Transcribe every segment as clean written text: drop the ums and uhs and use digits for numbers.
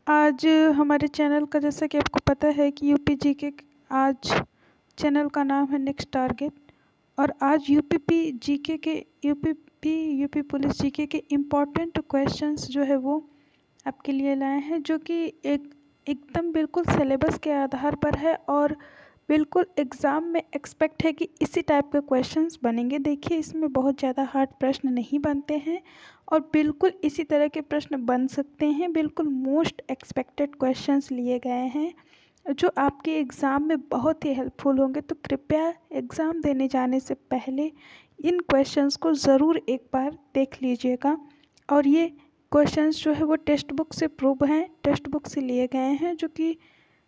आज हमारे चैनल का, जैसा कि आपको पता है कि यूपी जीके, आज चैनल का नाम है नेक्स्ट टारगेट। और आज यूपी पुलिस जीके के इम्पॉर्टेंट क्वेश्चंस जो है वो आपके लिए लाए हैं, जो कि एकदम बिल्कुल सिलेबस के आधार पर है और बिल्कुल एग्ज़ाम में एक्सपेक्ट है कि इसी टाइप के क्वेश्चंस बनेंगे। देखिए, इसमें बहुत ज़्यादा हार्ड प्रश्न नहीं बनते हैं और बिल्कुल इसी तरह के प्रश्न बन सकते हैं। बिल्कुल मोस्ट एक्सपेक्टेड क्वेश्चंस लिए गए हैं जो आपके एग्ज़ाम में बहुत ही हेल्पफुल होंगे। तो कृपया एग्ज़ाम देने जाने से पहले इन क्वेश्चंस को ज़रूर एक बार देख लीजिएगा। और ये क्वेश्चंस जो है वो टेक्स्ट बुक से प्रूव हैं, टेक्स्ट बुक से लिए गए हैं, जो कि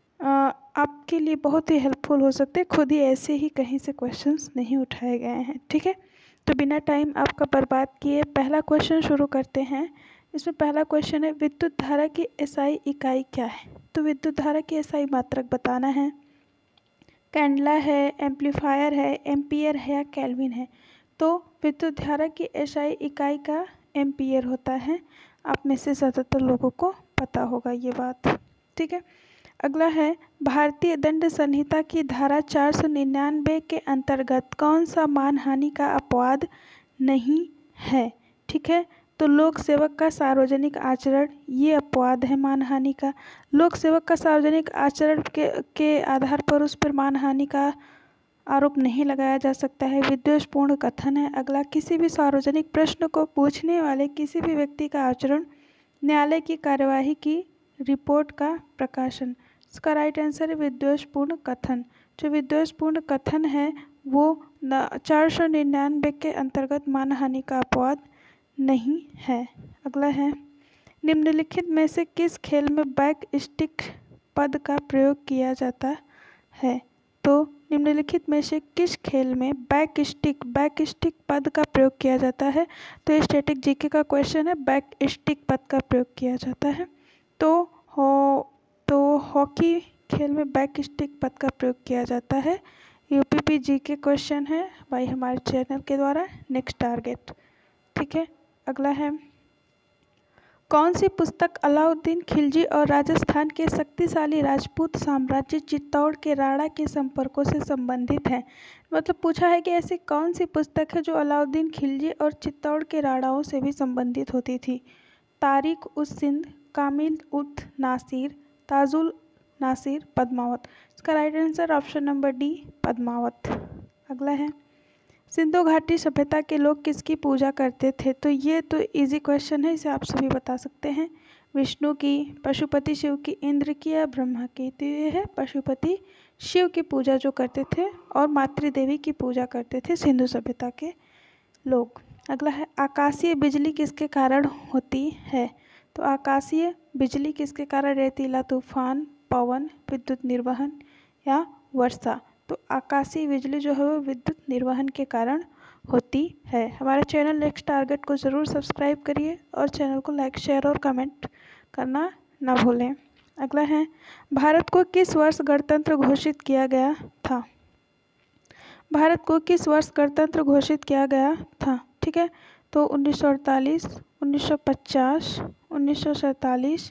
आपके लिए बहुत ही हेल्पफुल हो सकते हैं। खुद ही ऐसे ही कहीं से क्वेश्चंस नहीं उठाए गए हैं, ठीक है। तो बिना टाइम आपका बर्बाद किए पहला क्वेश्चन शुरू करते हैं। इसमें पहला क्वेश्चन है, विद्युत धारा की एसआई इकाई क्या है? तो विद्युत धारा की एसआई मात्रक बताना है। कैंडला है, एम्पलीफायर है, एम्पियर है या केल्विन है? तो विद्युत धारा की एसआई इकाई का एम्पियर होता है। आप में से ज़्यादातर लोगों को पता होगा ये बात, ठीक है। अगला है, भारतीय दंड संहिता की धारा 499 के अंतर्गत कौन सा मानहानि का अपवाद नहीं है? ठीक है, तो लोक सेवक का सार्वजनिक आचरण, ये अपवाद है मानहानि का। लोक सेवक का सार्वजनिक आचरण के आधार पर उस पर मानहानि का आरोप नहीं लगाया जा सकता है। विद्वेषपूर्ण कथन है। अगला, किसी भी सार्वजनिक प्रश्न को पूछने वाले किसी भी व्यक्ति का आचरण, न्यायालय की कार्यवाही की रिपोर्ट का प्रकाशन। इसका राइट आंसर है विद्वेषपूर्ण कथन। जो विद्वेषपूर्ण कथन है वो 499 के अंतर्गत मानहानि का अपवाद नहीं है। अगला है, निम्नलिखित में से किस खेल में बैक स्टिक पद का प्रयोग किया जाता है? तो निम्नलिखित में से किस खेल में बैक स्टिक पद का प्रयोग किया जाता है? तो ये स्टैटिक जीके का क्वेश्चन है, बैक स्टिक पद का प्रयोग किया जाता है। तो हॉकी खेल में बैक स्टिक पद का प्रयोग किया जाता है। यूपी जीके क्वेश्चन है भाई हमारे चैनल के द्वारा नेक्स्ट टारगेट, ठीक है। अगला है, कौन सी पुस्तक अलाउद्दीन खिलजी और राजस्थान के शक्तिशाली राजपूत साम्राज्य चित्तौड़ के राणा के संपर्कों से संबंधित है? मतलब पूछा है कि ऐसी कौन सी पुस्तक है जो अलाउद्दीन खिलजी और चित्तौड़ के राणाओं से भी संबंधित होती थी? तारिक उस सिंध, कामिल उत नासिर, ताजुल नासिर, पद्मावत। इसका right answer option number D, Padmavat. अगला है, सिंधु घाटी सभ्यता के लोग किसकी पूजा करते थे? तो ये तो इजी क्वेश्चन है, इसे आप सभी बता सकते हैं। विष्णु की, पशुपति शिव की, इंद्र की या ब्रह्मा की? तो ये है पशुपति शिव की पूजा जो करते थे और मातृदेवी की पूजा करते थे सिंधु सभ्यता के लोग। अगला है, आकाशीय बिजली किसके कारण होती है? तो आकाशीय बिजली किसके कारण? रेतीला तूफान, पवन, विद्युत निर्वहन या वर्षा? तो आकाशीय बिजली जो है वो विद्युत निर्वहन के कारण होती है। हमारे चैनल नेक्स्ट टारगेट को ज़रूर सब्सक्राइब करिए और चैनल को लाइक, शेयर और कमेंट करना ना भूलें। अगला है, भारत को किस वर्ष गणतंत्र घोषित किया गया था? भारत को किस वर्ष गणतंत्र घोषित किया गया था? ठीक है, तो 1948, 1950, 1947,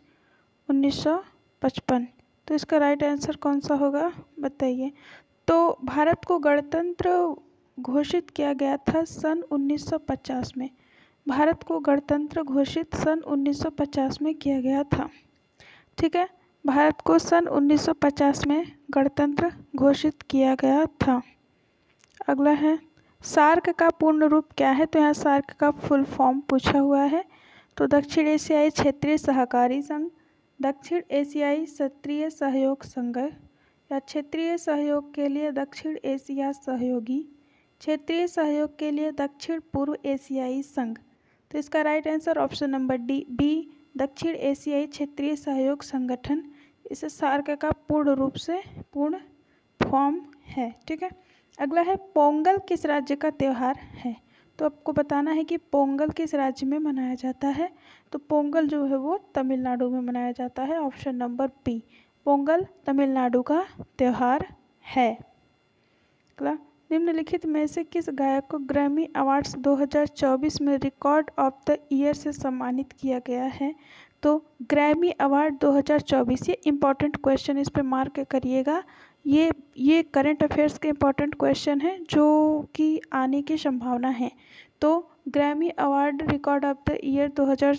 1955। तो इसका राइट आंसर कौन सा होगा बताइए। तो भारत को गणतंत्र घोषित किया गया था सन 1950 में। भारत को गणतंत्र घोषित सन 1950 में किया गया था, ठीक है। भारत को सन 1950 में गणतंत्र घोषित किया गया था। अगला है, सार्क का पूर्ण रूप क्या है? तो यहाँ सार्क का फुल फॉर्म पूछा हुआ है। तो दक्षिण एशियाई क्षेत्रीय सहकारी संघ, दक्षिण एशियाई क्षेत्रीय सहयोग संघ या क्षेत्रीय सहयोग के लिए दक्षिण एशिया सहयोगी, क्षेत्रीय सहयोग के लिए दक्षिण पूर्व एशियाई संघ। तो इसका right answer option number D, B, दक्षिण एशियाई क्षेत्रीय सहयोग संगठन। इसे सार्क का पूर्ण रूप से पूर्ण फॉर्म है, ठीक है। अगला है, पोंगल किस राज्य का त्यौहार है? तो आपको बताना है कि पोंगल किस राज्य में मनाया जाता है। तो पोंगल जो है वो तमिलनाडु में मनाया जाता है। Option number B, Pongal Tamil Nadu का त्यौहार है। अगला, निम्नलिखित में से किस गायक को ग्रैमी अवार्ड्स 2024 में रिकॉर्ड ऑफ द ईयर से सम्मानित किया गया है? तो ग्रैमी अवार्ड 2024, ये इम्पॉर्टेंट क्वेश्चन, इस पे मार्क करिएगा। ये करंट अफेयर्स के इम्पॉर्टेंट क्वेश्चन हैं जो कि आने की संभावना है। तो Grammy award record of the year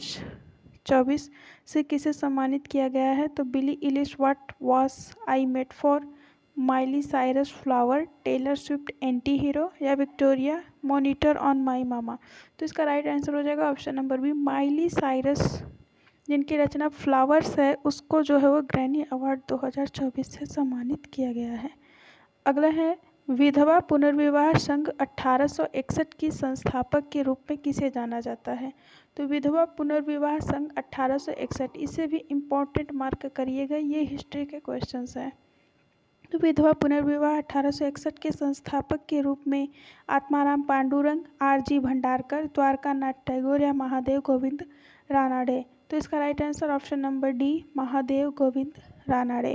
2024 से किसे सम्मानित किया गया है? तो Billie Eilish, what was I made for, Miley Cyrus, flower, Taylor Swift, anti hero, या Victoria, monitor on my mama. तो इसका राइट आंसर हो जाएगा option number B, Miley Cyrus, जिनकी रचना फ्लावर्स है, उसको जो है वो ग्रैमी अवार्ड 2024 से सम्मानित किया गया है। अगला है विधवा पुनर्विवाह संघ 1861 की संस्थापक के रूप में किसे जाना जाता है? तो विधवा पुनर्विवाह संघ 1861, इसे भी इम्पोर्टेंट मार्क करिएगा, ये हिस्ट्री के क्वेश्चंस हैं। तो विधवा पुनर्विवाह 1861 के संस्थापक के रूप में आत्माराम पांडुरंग, आर.जी. भंडारकर, द्वारकानाथ टैगोर या महादेव गोविंद रानाडे। तो इसका right answer option number D, Mahadev Govind Ranade.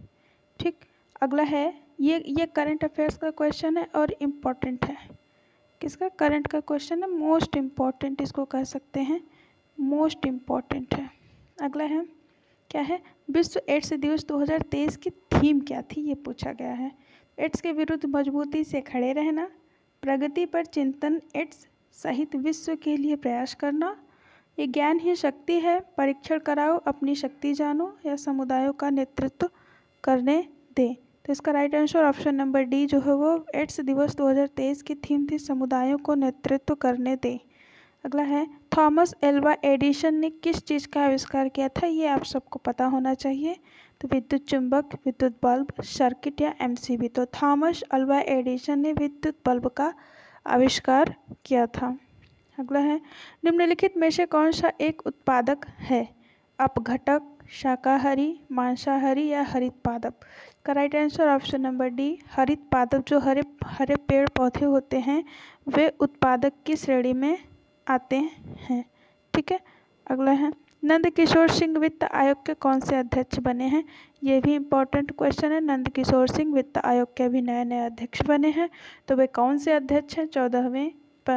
ठीक, अगला है ये करंट अफेयर्स का क्वेश्चन है और इम्पोर्टेंट है। किसका? करंट का क्वेश्चन है, मोस्ट इम्पॉर्टेंट इसको कह सकते हैं, मोस्ट इम्पॉर्टेंट है। अगला है क्या है? विश्व एड्स दिवस 2023 की थीम क्या थी? ये पूछा गया है। एड्स के विरुद्ध मजबूती से खड़े रहना, प्रगति पर चिंतन, एड्स सहित विश्व के लिए प्रयास करना, ये ज्ञान ही शक्ति है, परीक्षण कराओ, अपनी शक्ति जानो, या समुदायों का नेतृत्व करने दें। तो इसका right answer option number D जो है वो एड्स दिवस 2023 की थीम थी, समुदायों को नेतृत्व करने दें। अगला है थॉमस एल्वा एडिसन ने किस चीज़ का आविष्कार किया था? ये आप सबको पता होना चाहिए। तो विद्युत चुंबक, विद्युत बल्ब, सर्किट या एमसीबी। तो थॉमस एल्वा एडिसन ने विद्युत बल्ब का आविष्कार किया था। अगला है निम्नलिखित में से कौन सा एक उत्पादक है? अपघटक, शाकाहारी, मांसाहारी या हरित पादप। का right answer option number D, हरित पादप। जो हरे हरे पेड़ पौधे होते हैं वे उत्पादक की श्रेणी में आते हैं। ठीक है, अगला है नंद किशोर सिंह वित्त आयोग के कौन से अध्यक्ष बने हैं? ये भी इम्पोर्टेंट क्वेश्चन है। नंद किशोर सिंह वित्त आयोग के अभी नए अध्यक्ष बने हैं, तो वे कौन से अध्यक्ष हैं? 14वें,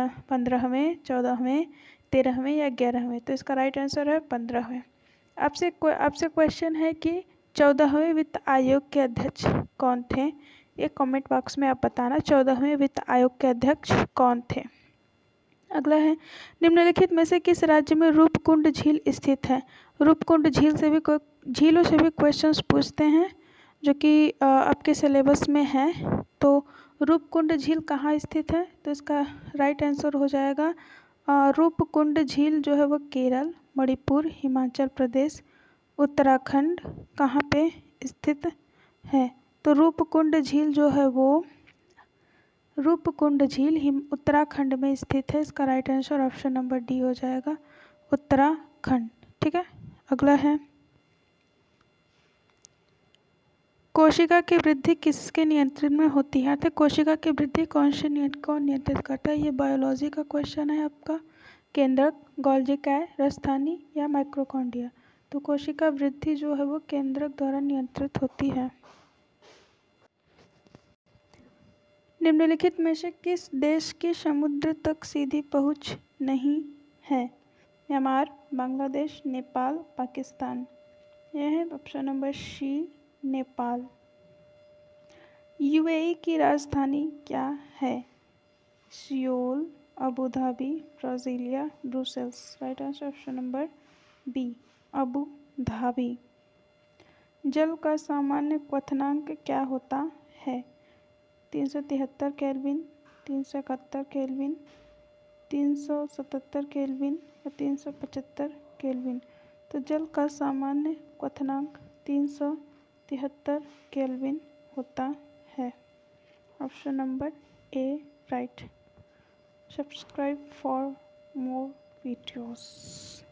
15वें, 14वें, 13वें या 11वें। तो इसका राइट आंसर है 15वें। आपसे क्वेश्चन है कि 14वें वित्त आयोग के अध्यक्ष कौन थे? ये कमेंट बॉक्स में आप बताना 14वें वित्त आयोग के अध्यक्ष कौन थे। अगला है निम्नलिखित में से किस राज्य में रूपकुंड झील स्थित है? रूपकुंड झील से भी झीलों से भी क्वेश्चंस पूछते हैं जो कि आपके सिलेबस में है। तो रूपकुंड झील कहाँ स्थित है? तो इसका राइट आंसर हो जाएगा रूपकुंड झील जो है वो केरल, मणिपुर, हिमाचल प्रदेश, उत्तराखंड कहाँ पे स्थित है? तो रूपकुंड झील जो है वो रूपकुंड झील उत्तराखंड में स्थित है। इसका right answer option number D हो जाएगा, उत्तराखंड। ठीक है, अगला है कोशिका की वृद्धि किसके नियंत्रण में होती है? अर्थात कोशिका की वृद्धि कौन नियंत्रित करता है? ये बायोलॉजी का क्वेश्चन है आपका। केंद्रक, गोल्जी काय, राजधानी या माइक्रोकॉन्ड्रिया। तो कोशिका वृद्धि जो है वो केंद्रक द्वारा नियंत्रित होती है। निम्नलिखित में से किस देश की समुद्र तक सीधी पहुंच नहीं है? म्यांमार, बांग्लादेश, नेपाल, पाकिस्तान। यह है option number C, Nepal. UAE की राजधानी क्या है? Seoul, Abu Dhabi, Brasilia, Brussels. Right answer option number B, Abu Dhabi. जल का सामान्य क्वथनांक क्या होता है? 373 केल्विन, 371 केल्विन, 377 केल्विन या 375 केल्विन। तो जल का सामान्य क्वथनांक 373 केल्विन होता है। Option number A right. Subscribe for more videos.